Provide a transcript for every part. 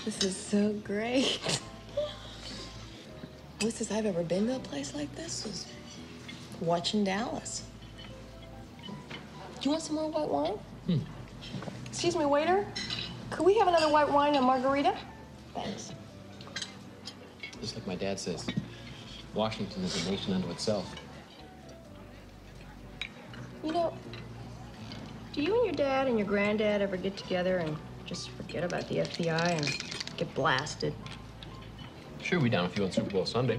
This is so great. Closest I've ever been to a place like this was watching Dallas. Do you want some more white wine? Excuse me, waiter. Could we have another white wine and margarita? Thanks. Just like my dad says, Washington is a nation unto itself. You know, do you and your dad and your granddad ever get together and just forget about the FBI and get blasted? Sure, we down a few on Super Bowl Sunday.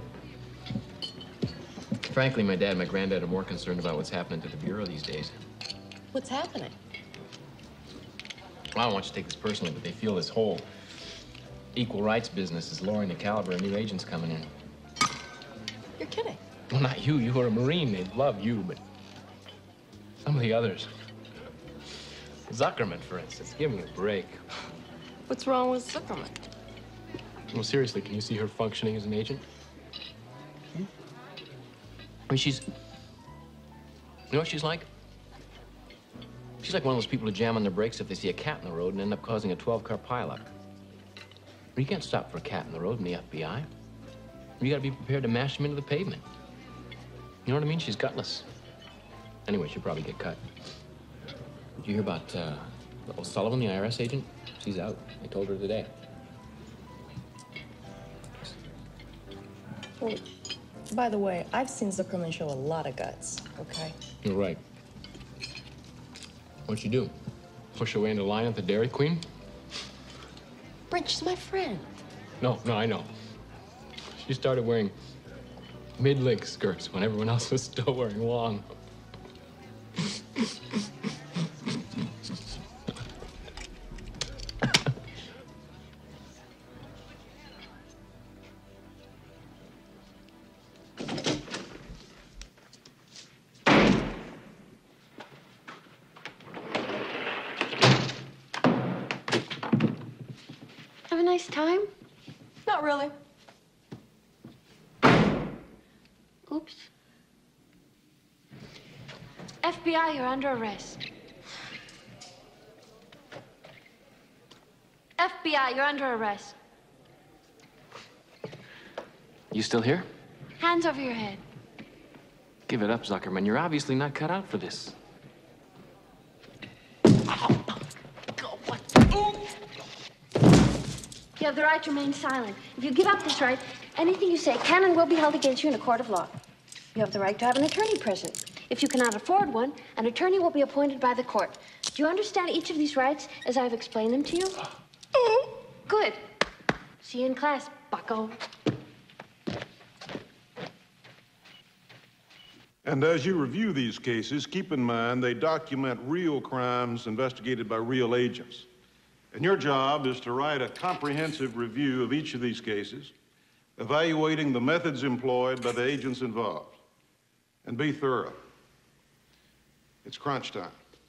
Frankly, my dad and my granddad are more concerned about what's happening to the Bureau these days. What's happening? Well, I don't want you to take this personally, but they feel this whole equal rights business is lowering the caliber of new agents coming in. You're kidding. Well, not you. You were a Marine. They'd love you, but some of the others. Zuckerman, for instance. Give me a break. What's wrong with Zuckerman? Well, seriously, can you see her functioning as an agent? I mean, she's... You know what she's like? She's like one of those people who jam on their brakes if they see a cat in the road and end up causing a 12-car pileup. You can't stop for a cat in the road in the FBI. You gotta be prepared to mash them into the pavement. You know what I mean? She's gutless. Anyway, she'll probably get cut. Did you hear about O'Sullivan, the IRS agent? She's out. I told her today. Well, by the way, I've seen Zuckerman show a lot of guts, okay? You're right. What'd she do? Push her way into line at the Dairy Queen? Brent, she's my friend. No, I know. She started wearing mid-length skirts when everyone else was still wearing long. Have a nice time? Not really. Oops. FBI, you're under arrest. FBI, you're under arrest. You still here? Hands over your head. Give it up, Zuckerman. You're obviously not cut out for this. You have the right to remain silent. If you give up this right, anything you say can and will be held against you in a court of law. You have the right to have an attorney present. If you cannot afford one, an attorney will be appointed by the court. Do you understand each of these rights as I've explained them to you? Good. See you in class, bucko. And as you review these cases, keep in mind they document real crimes investigated by real agents. And your job is to write a comprehensive review of each of these cases, evaluating the methods employed by the agents involved. And be thorough. It's crunch time.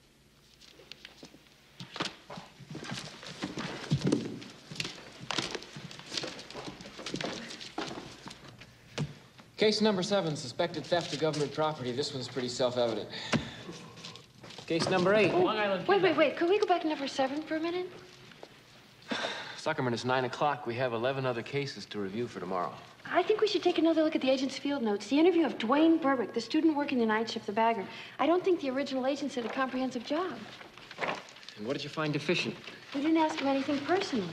Case number 7, suspected theft of government property. This one's pretty self-evident. Case number 8, Long Island. Wait. Could we go back to number 7 for a minute? Zuckerman, it's 9 o'clock. We have 11 other cases to review for tomorrow. I think we should take another look at the agent's field notes. The interview of Dwayne Berwick, the student working the night shift, the bagger. I don't think the original agent did a comprehensive job. And what did you find deficient? We didn't ask him anything personal.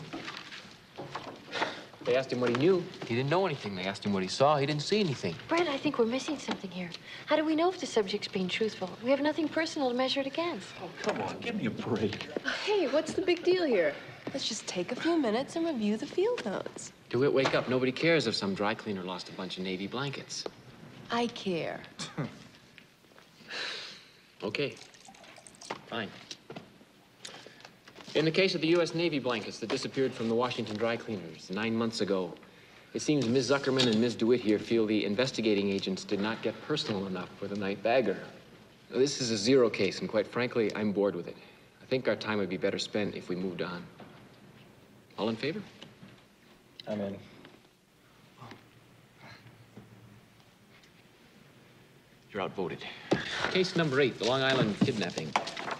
They asked him what he knew. He didn't know anything. They asked him what he saw. He didn't see anything. Brent, I think we're missing something here. How do we know if the subject's being truthful? We have nothing personal to measure it against. Oh, come on, give me a break. Hey, what's the big deal here? Let's just take a few minutes and review the field notes. DeWitt, wake up. Nobody cares if some dry cleaner lost a bunch of Navy blankets. I care. Okay. Fine. In the case of the U.S. Navy blankets that disappeared from the Washington dry cleaners 9 months ago, it seems Ms. Zuckerman and Ms. DeWitt here feel the investigating agents did not get personal enough with the night bagger. Now, this is a zero case, and quite frankly, I'm bored with it. I think our time would be better spent if we moved on. All in favor? I'm in. You're outvoted. Case number 8, the Long Island kidnapping.